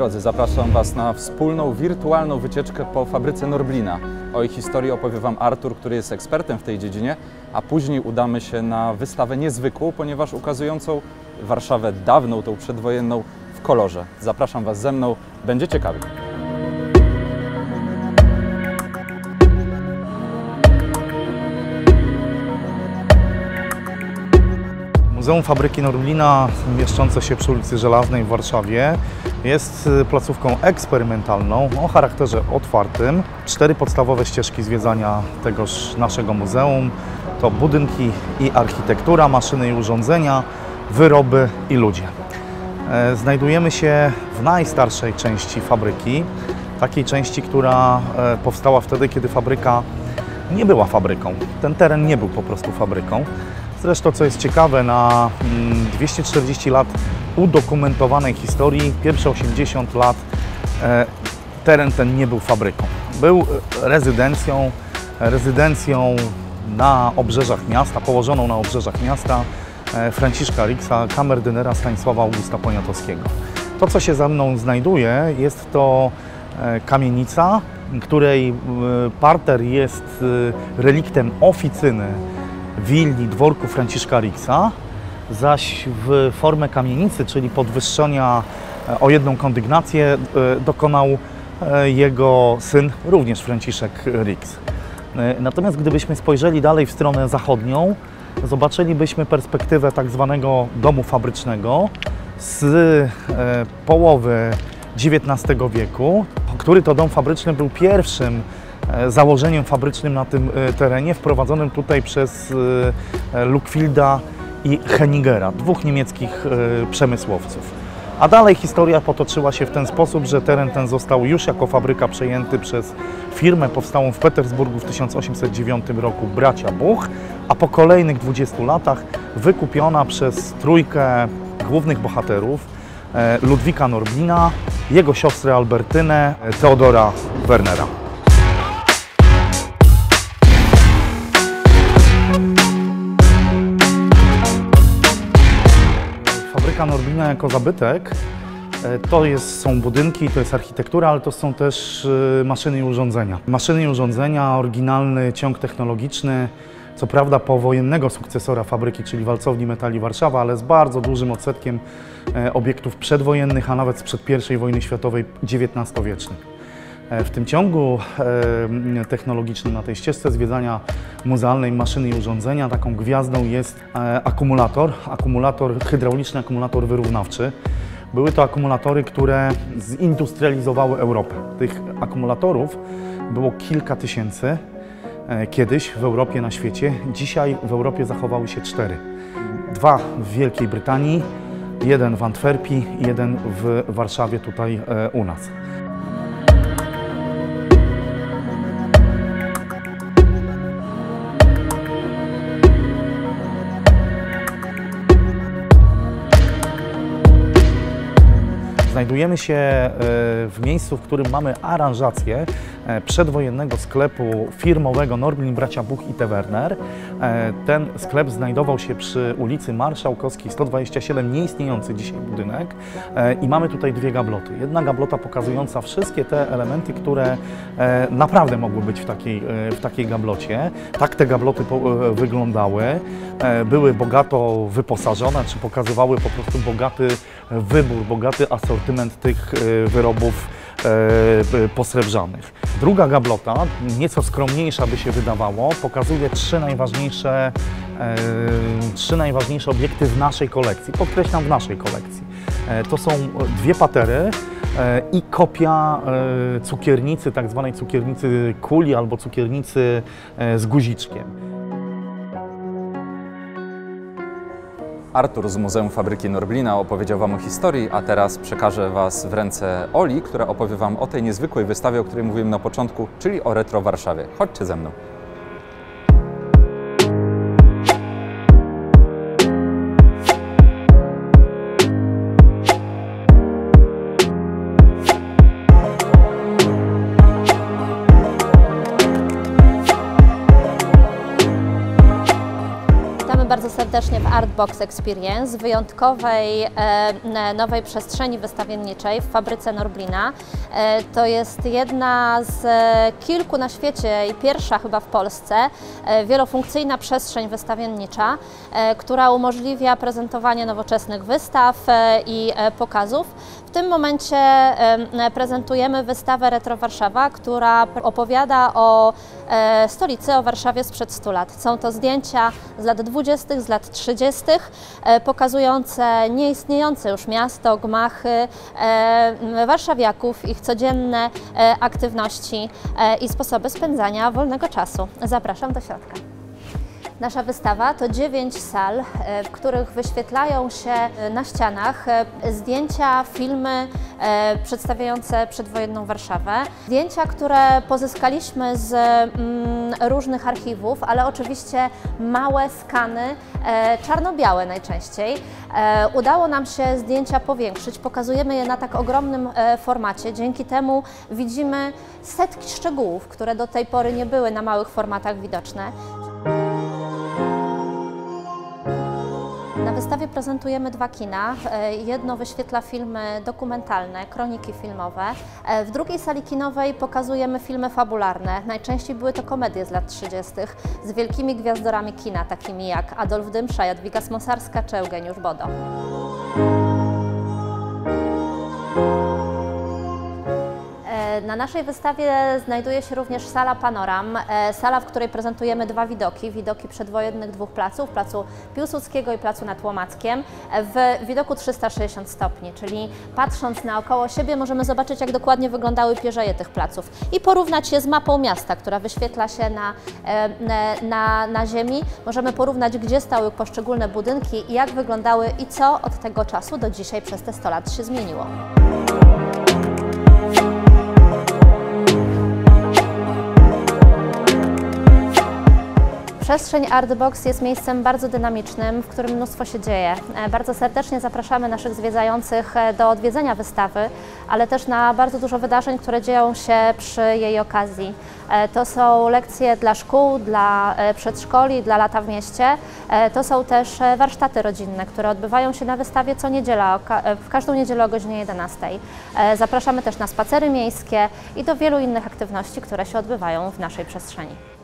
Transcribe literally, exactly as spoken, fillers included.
drodzy, zapraszam Was na wspólną wirtualną wycieczkę po fabryce Norblina. O ich historii opowie Wam Artur, który jest ekspertem w tej dziedzinie, a później udamy się na wystawę niezwykłą, ponieważ ukazującą Warszawę dawną, tą przedwojenną, w kolorze. Zapraszam Was ze mną, będzie ciekawie. Muzeum Fabryki Norblina, mieszczące się przy ulicy Żelaznej w Warszawie, jest placówką eksperymentalną o charakterze otwartym. Cztery podstawowe ścieżki zwiedzania tegoż naszego muzeum to budynki i architektura, maszyny i urządzenia, wyroby i ludzie. Znajdujemy się w najstarszej części fabryki, takiej części, która powstała wtedy, kiedy fabryka nie była fabryką. Ten teren nie był po prostu fabryką. Zresztą, co jest ciekawe, na dwieście czterdzieści lat udokumentowanej historii, pierwsze osiemdziesiąt lat teren ten nie był fabryką. Był rezydencją, rezydencją na obrzeżach miasta, położoną na obrzeżach miasta Franciszka Riksa, kamerdynera Stanisława Augusta Poniatowskiego. To, co się za mną znajduje, jest to kamienica, której parter jest reliktem oficyny willi dworku Franciszka Riksa, zaś w formę kamienicy, czyli podwyższenia o jedną kondygnację, dokonał jego syn, również Franciszek Riks. Natomiast gdybyśmy spojrzeli dalej w stronę zachodnią, zobaczylibyśmy perspektywę tak zwanego domu fabrycznego z połowy dziewiętnastego wieku, który to dom fabryczny był pierwszym założeniem fabrycznym na tym terenie, wprowadzonym tutaj przez Luckfilda i Hennigera, dwóch niemieckich przemysłowców. A dalej historia potoczyła się w ten sposób, że teren ten został już jako fabryka przejęty przez firmę powstałą w Petersburgu w tysiąc osiemset dziewiątym roku, bracia Buch, a po kolejnych dwudziestu latach wykupiona przez trójkę głównych bohaterów, Ludwika Norblina, jego siostrę Albertynę, Theodora Wernera. Fabryka Norblina jako zabytek to jest, są budynki, to jest architektura, ale to są też maszyny i urządzenia. Maszyny i urządzenia, oryginalny ciąg technologiczny, co prawda powojennego sukcesora fabryki, czyli Walcowni Metali Warszawa, ale z bardzo dużym odsetkiem obiektów przedwojennych, a nawet sprzed pierwszej wojny światowej, dziewiętnastowiecznych. W tym ciągu technologicznym, na tej ścieżce zwiedzania muzealnej maszyny i urządzenia, taką gwiazdą jest akumulator, akumulator, hydrauliczny akumulator wyrównawczy. Były to akumulatory, które zindustrializowały Europę. Tych akumulatorów było kilka tysięcy kiedyś w Europie, na świecie. Dzisiaj w Europie zachowały się cztery. Dwa w Wielkiej Brytanii, jeden w Antwerpii i jeden w Warszawie, tutaj u nas. Znajdujemy się w miejscu, w którym mamy aranżację przedwojennego sklepu firmowego Norblin Bracia Buch i T. Werner. Ten sklep znajdował się przy ulicy Marszałkowskiej sto dwadzieścia siedem, nieistniejący dzisiaj budynek, i mamy tutaj dwie gabloty. Jedna gablota pokazująca wszystkie te elementy, które naprawdę mogły być w takiej, w takiej gablocie. Tak te gabloty wyglądały. Były bogato wyposażone, czy pokazywały po prostu bogaty wybór, bogaty asortyment tych wyrobów posrebrzanych. Druga gablota, nieco skromniejsza by się wydawało, pokazuje trzy najważniejsze, trzy najważniejsze obiekty w naszej kolekcji. Podkreślam, w naszej kolekcji. To są dwie patery i kopia cukiernicy, tak zwanej cukiernicy kuli albo cukiernicy z guziczkiem. Artur z Muzeum Fabryki Norblina opowiedział Wam o historii, a teraz przekażę Was w ręce Oli, która opowie Wam o tej niezwykłej wystawie, o której mówiłem na początku, czyli o Retro Warszawie. Chodźcie ze mną. Bardzo serdecznie serdecznie w Artbox Experience, wyjątkowej e, nowej przestrzeni wystawienniczej w fabryce Norblina. E, to jest jedna z e, kilku na świecie i pierwsza chyba w Polsce e, wielofunkcyjna przestrzeń wystawiennicza, e, która umożliwia prezentowanie nowoczesnych wystaw e, i e, pokazów. W tym momencie e, prezentujemy wystawę Retro Warszawa, która opowiada o e, stolicy, o Warszawie sprzed stu lat. Są to zdjęcia z lat dwudziestych, z lat trzydziestych, e, pokazujące nieistniejące już miasto, gmachy e, warszawiaków, ich codzienne e, aktywności e, i sposoby spędzania wolnego czasu. Zapraszam do środka. Nasza wystawa to dziewięć sal, w których wyświetlają się na ścianach zdjęcia, filmy przedstawiające przedwojenną Warszawę. Zdjęcia, które pozyskaliśmy z różnych archiwów, ale oczywiście małe skany, czarno-białe najczęściej. Udało nam się zdjęcia powiększyć, pokazujemy je na tak ogromnym formacie. Dzięki temu widzimy setki szczegółów, które do tej pory nie były na małych formatach widoczne. Na wystawie prezentujemy dwa kina. Jedno wyświetla filmy dokumentalne, kroniki filmowe. W drugiej sali kinowej pokazujemy filmy fabularne. Najczęściej były to komedie z lat trzydziestych z wielkimi gwiazdorami kina, takimi jak Adolf Dymsza, Jadwiga Smosarska czy Eugeniusz Bodo. Na naszej wystawie znajduje się również sala Panoram, sala, w której prezentujemy dwa widoki, widoki przedwojennych dwóch placów, placu Piłsudskiego i placu nad Łomackiem, w widoku trzysta sześćdziesiąt stopni, czyli patrząc naokoło siebie możemy zobaczyć, jak dokładnie wyglądały pierzeje tych placów i porównać je z mapą miasta, która wyświetla się na, na, na ziemi. Możemy porównać, gdzie stały poszczególne budynki i jak wyglądały i co od tego czasu do dzisiaj przez te sto lat się zmieniło. Przestrzeń Artbox jest miejscem bardzo dynamicznym, w którym mnóstwo się dzieje. Bardzo serdecznie zapraszamy naszych zwiedzających do odwiedzenia wystawy, ale też na bardzo dużo wydarzeń, które dzieją się przy jej okazji. To są lekcje dla szkół, dla przedszkoli, dla lata w mieście. To są też warsztaty rodzinne, które odbywają się na wystawie co niedziela, w każdą niedzielę o godzinie jedenastej. Zapraszamy też na spacery miejskie i do wielu innych aktywności, które się odbywają w naszej przestrzeni.